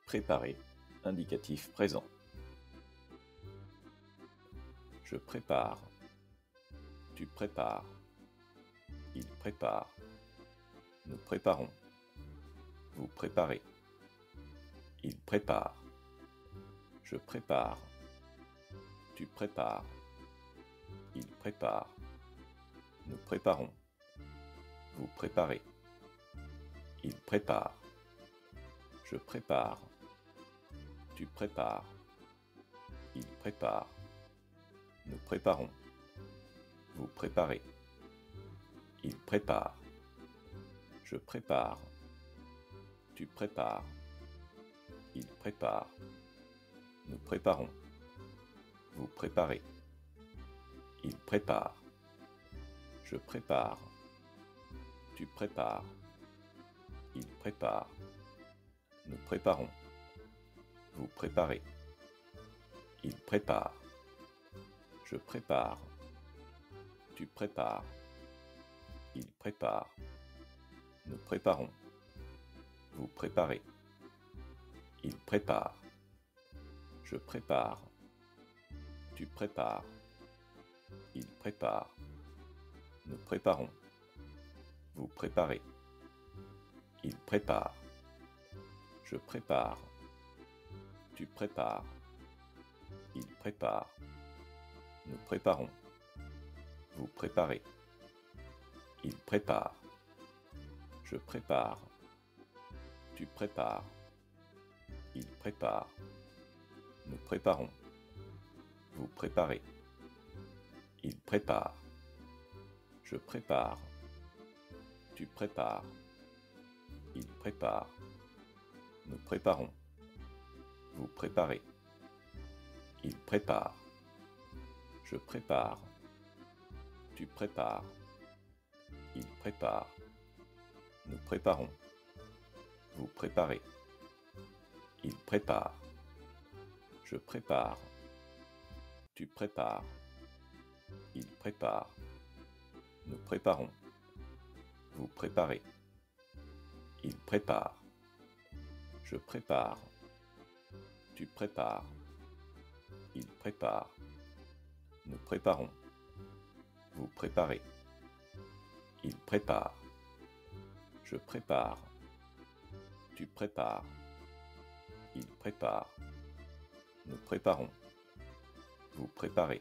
Préparer, indicatif présent. Je prépare. Tu prépares. Il prépare. Nous préparons. Vous préparez. Il prépare. Je prépare. Tu prépares. Il prépare. Nous préparons. Vous préparez. Il prépare. Je prépare. Tu prépares. Il prépare. Nous préparons. Vous préparez. Il prépare. Je prépare. Tu prépares. Il prépare. Nous préparons. Vous préparez. Il prépare. Je prépare. Tu prépares. Il prépare. Nous préparons. Vous préparez. Il prépare. Je prépare. Tu prépares. Il prépare. Nous préparons. Vous préparez. Il prépare. Je prépare. Tu prépares. Il prépare. Nous préparons. Vous préparez. Il prépare. Je prépare. Tu prépares. Il prépare. Nous préparons. Vous préparez. Il prépare. Je prépare. Tu prépares. Il prépare. Nous préparons. Vous préparez. Il prépare. Je prépare. Tu prépares. Il prépare. Nous préparons. Vous préparez. Il prépare. Je prépare. Tu prépares. Il prépare. Nous préparons. Vous préparez. Il prépare. Je prépare. Tu prépares. Il prépare. Nous préparons. Vous préparez. Il prépare. Je prépare. Tu prépares. Il prépare. Nous préparons. Vous préparez. Il prépare. Je prépare. Tu prépares. Il prépare. Nous préparons. Vous préparez.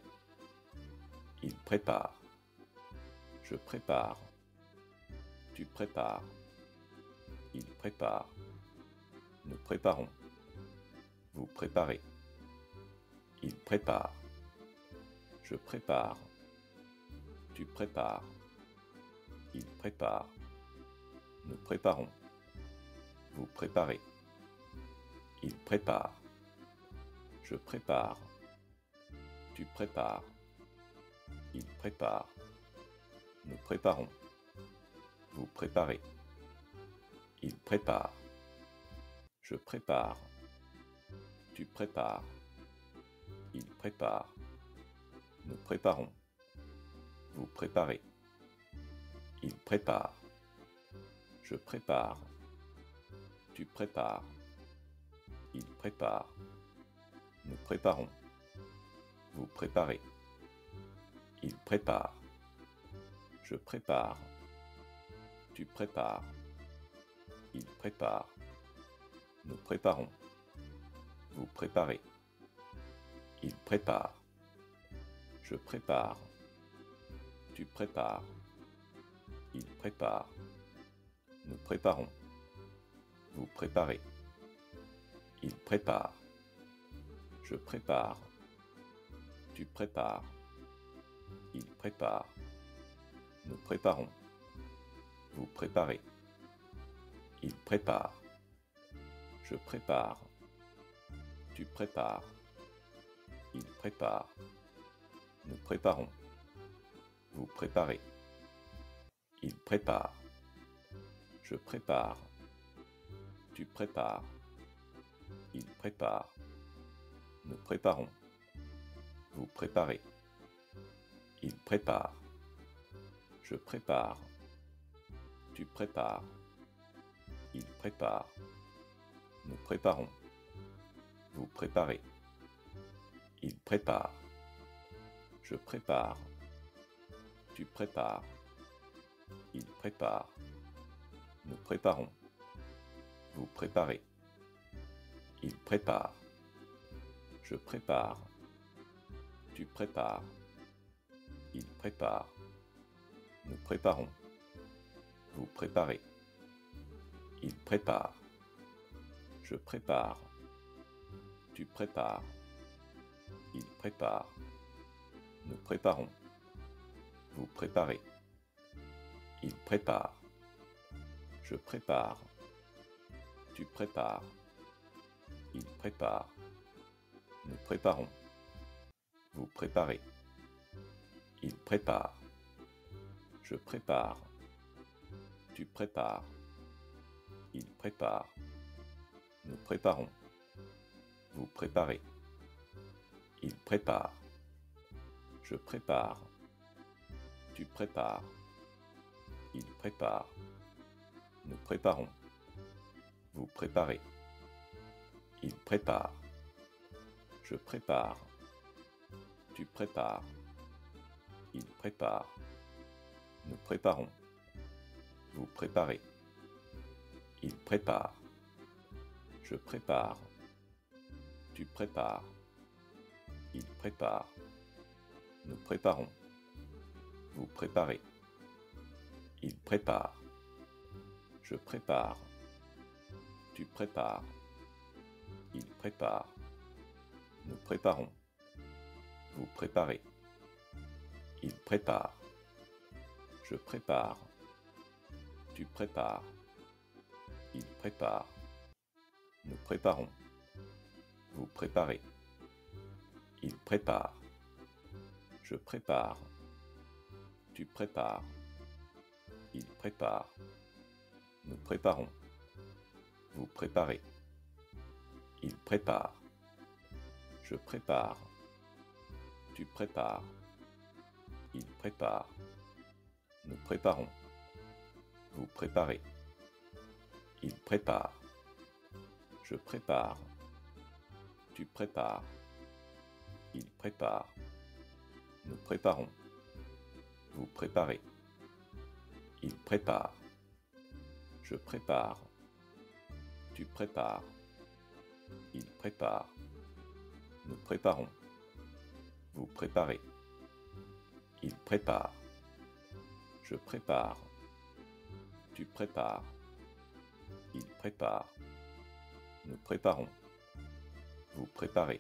Il prépare. Je prépare. Tu prépares. Il prépare. Nous préparons. Vous préparez. Il prépare. Je prépare. Tu prépares. Il prépare. Nous préparons. Vous préparez. Il prépare. Je prépare. Tu prépares. Il prépare. Nous préparons. Vous préparez. Il prépare. Je prépare. Tu prépares. Il prépare. Nous préparons. Vous préparez. Il prépare. Je prépare. Tu prépares. Il prépare. Nous préparons. Vous préparez. Il prépare. Je prépare. Tu prépares. Il prépare. Nous préparons. Vous préparez. Il prépare. Je prépare. Tu prépares. Il prépare. Nous préparons. Vous préparez. Il prépare. Je prépare. Tu prépares. Il prépare. Nous préparons. Vous préparez. Il prépare. Je prépare. Tu prépares. Il prépare. Nous préparons. Vous préparez. Il prépare. Je prépare. Tu prépares. Il prépare. Nous préparons. Vous préparez. Il prépare. Je prépare. Tu prépares. Il prépare. Nous préparons. vous préparez. Il prépare. Je prépare. Tu prépares. Il prépare. Nous préparons. Vous préparez. Il prépare. Je prépare. Tu prépares. Il prépare. Nous préparons. Vous préparez. Il prépare. Je prépare. Tu prépares. Il prépare. Nous préparons. Vous préparez. Il prépare. Je prépare. Tu prépares. Il prépare. Nous préparons. Vous préparez. Il prépare. Je prépare. Tu prépares. Il prépare. Nous préparons. Vous préparez. Il prépare. Je prépare. Tu prépares. Il prépare. Nous préparons. Vous préparez. Il prépare. Je prépare. Tu prépares. Il prépare. Nous préparons. Vous préparez. Il prépare. Je prépare. Tu prépares. Il prépare. Nous préparons. Vous préparez. Il prépare. Je prépare. Tu prépares. Il prépare. Nous préparons. Vous préparez. Il prépare. Je prépare. Tu prépares. Il prépare. Nous préparons. Vous préparez. Il prépare. Je prépare. Tu prépares. Il prépare. Nous préparons. Vous préparez. Il prépare. Je prépare. Tu prépares. Il prépare. Nous préparons. Vous préparez. Il prépare. Je prépare. Tu prépares. Il prépare. Nous préparons. Vous préparez. Il prépare. Je prépare. Tu prépares. Il prépare. Nous préparons. Vous préparez. Il prépare. Je prépare. Tu prépares. Il prépare. Nous préparons. Vous préparez.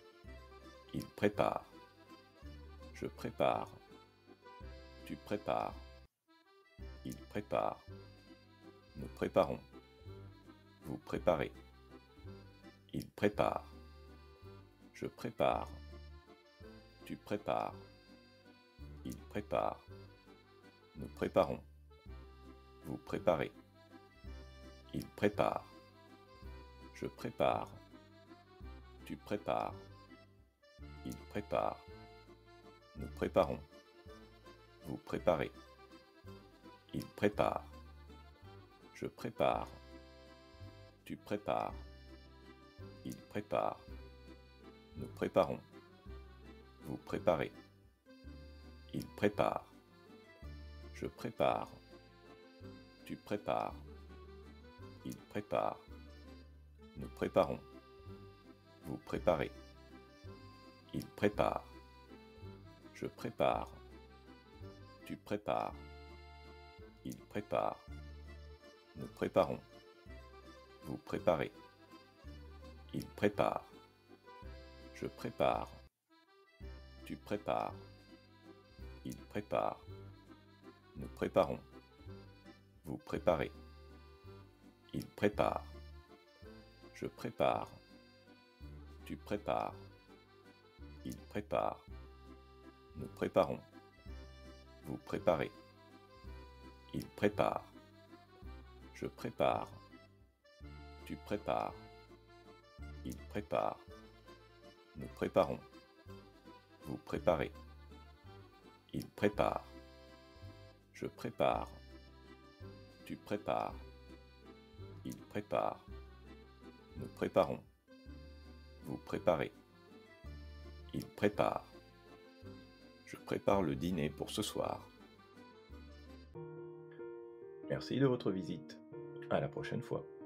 Il prépare. Je prépare. Tu prépares. Il prépare. Nous préparons. Vous préparez. Il prépare. Je prépare. Tu prépares. Il prépare. Nous préparons. Vous préparez. Il prépare. Je prépare. Tu prépares. Il prépare. Nous préparons. Vous préparez. Il prépare. Je prépare. Tu prépares. Il prépare. Nous préparons. Vous préparez. Il prépare. Je prépare. Tu prépares. Il prépare. Nous préparons. Vous préparez. Il prépare. Je prépare. Tu prépares. Il prépare. Nous préparons. Vous préparez. Il prépare. Je prépare. Tu prépares. Il prépare. Nous préparons. Vous préparez. Il prépare. Je prépare. Tu prépares. Il prépare. Nous préparons. Vous préparez. Il prépare. Je prépare. Tu prépares. Il prépare. Nous préparons. Vous préparez. Il prépare. Je prépare. Tu prépares. Il prépare. Nous préparons. Vous préparez. Il prépare. Je prépare le dîner pour ce soir. Merci de votre visite. À la prochaine fois.